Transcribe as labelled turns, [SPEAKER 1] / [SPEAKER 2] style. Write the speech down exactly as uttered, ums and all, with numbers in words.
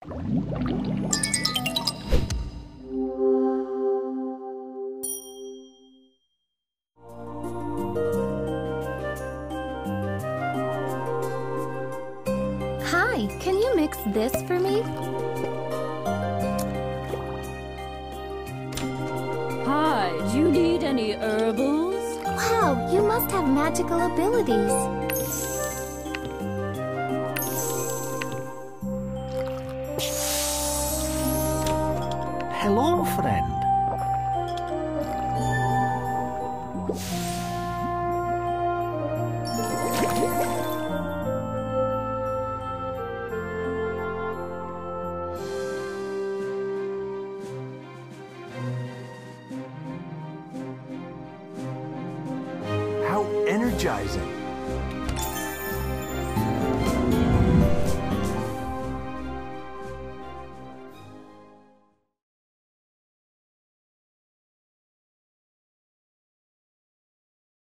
[SPEAKER 1] Hi, can you mix this for me?
[SPEAKER 2] Hi, do you need any herbals?
[SPEAKER 1] Wow, you must have magical abilities.
[SPEAKER 3] Hello, friend. How energizing.